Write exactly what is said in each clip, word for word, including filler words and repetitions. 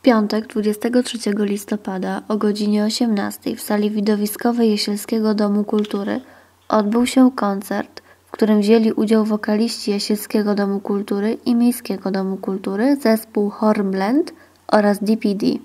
piątek dwudziestego trzeciego listopada o godzinie osiemnastej w sali widowiskowej Jasielskiego Domu Kultury odbył się koncert, w którym wzięli udział wokaliści Jasielskiego Domu Kultury i Miejskiego Domu Kultury, zespół Hornblend oraz D P D.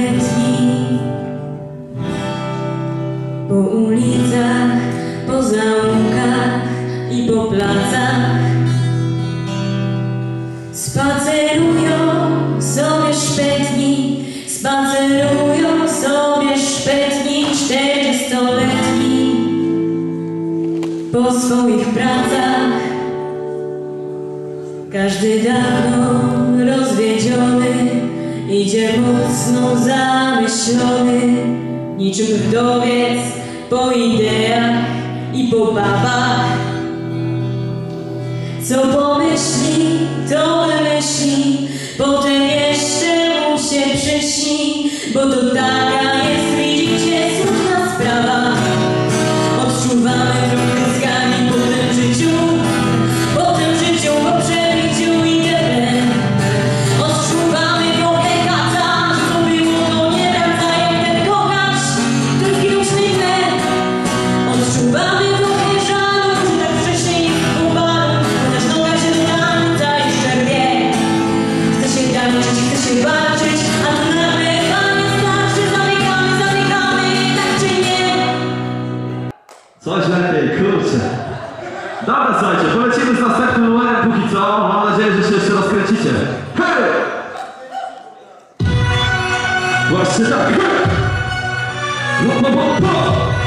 letni. Po ulicach, po zaułkach i po placach spacerują sobie szpetni, spacerują sobie szpetni czterdziestoletni. Po swoich pracach każdy dawno rozwiedziony idzie mocno zamyślony, niczym wdowiec po ideach i po babach. Co pomyśli, to wymyśli, potem jeszcze mu się przyśni, bo to taka jest, widzicie, smutna sprawa. Odczuwamy trochę skali po tym życiu, po tym życiu, po przebiciu i teren. Odczuwamy trochę kata, że to było, to nie wraca, jak ten kochać, który zginął śmiechę. Odczuwamy trochę żalu, że tak wcześnie jest upadł, chociaż noga się dodańca jeszcze rwie. Chce się tańczyć, chce się walczyć, a tu nagle pan nie starczy. Zamykamy, zamykamy, tak czy nie? Coś lepiej, kurczę. Dobra, słuchajcie, polecimy z następnym numerem póki co. Mam nadzieję, że się jeszcze rozkręcicie. Hej! Właśnie tak, hej! No, no, no, no.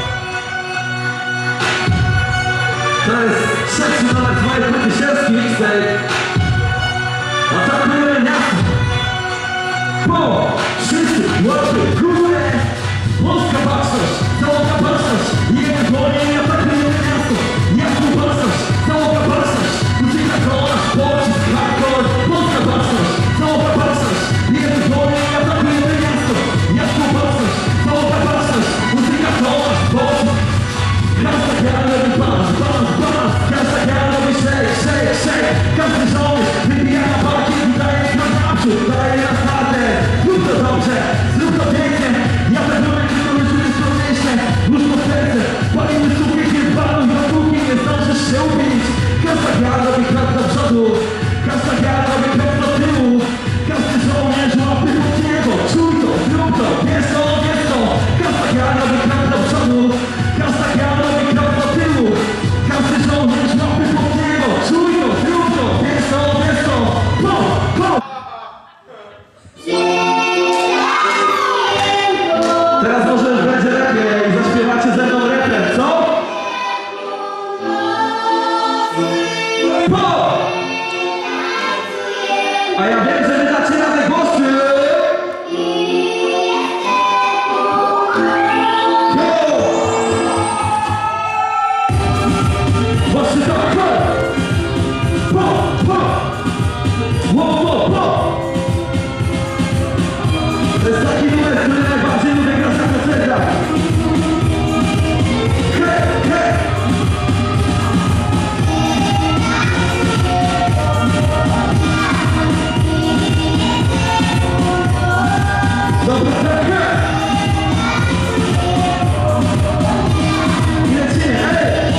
To jest trzeci numer z mojej płyty Sielski Mixtape. Atakujemy miasto. Po! Wszyscy łapy w górę! Polska baczność, załoga baczność. Jeden dłonie i atakujemy miasto. Jasną baczność, załoga baczność. Ucieka to nasz pocisk, hardcore. Polska baczność, załoga baczność. Jeden dłonie i atakujemy miasto. Jasną baczność, załoga baczność. Ucieka to nasz pocisk. Każda gra robi balans, balans, balans. Każda gra robi shake, shake, shake. Każdy żołnierz wybija na parkiet i daje nam naprzód, daje na startę. Zrób to dobrze, zrób to pięknie. Ja pewnie że to już jest trudniejsze. Nóż po serce, palimy sukiek, jest balon, dopóki nie zdążysz się upić. Każda gra robi krok do przodu, każda gra robi krok do tyłu. Każdy żołnierz łapy pod niebo, czuj to, zrób to, wiesz to, wiesz to. Każda gra robi krok do przodu, każda gra robi krok do tyłu. Każdy żołnierz łapy pod niebo, czuj to, zrób to, wiesz to, wiesz to. Po, po. Teraz może już będzie lepiej i zaśpiewacie ze mną refren, co? Po! A ja wiem, że wy dacie radę głosy! Po! Właśnie tak, po! Po, po! Po, po, po! To jest taki numer, który najbardziej lubię grać na koncertach. Hej, hej! Dobra, tak, hej! I lecimy, hej!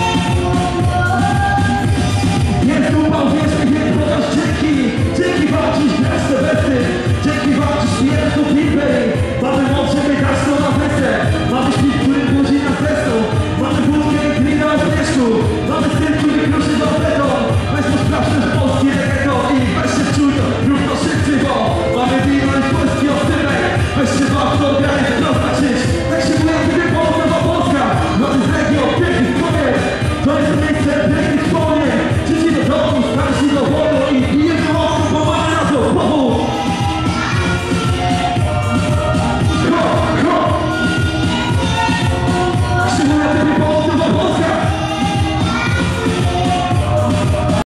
Jest upał, wierz mi, więc podasz dzięki. Dzięki wam dziś grać te besty. Dzięki wam dziś jest tu pimpej. Mamy mocy, my grać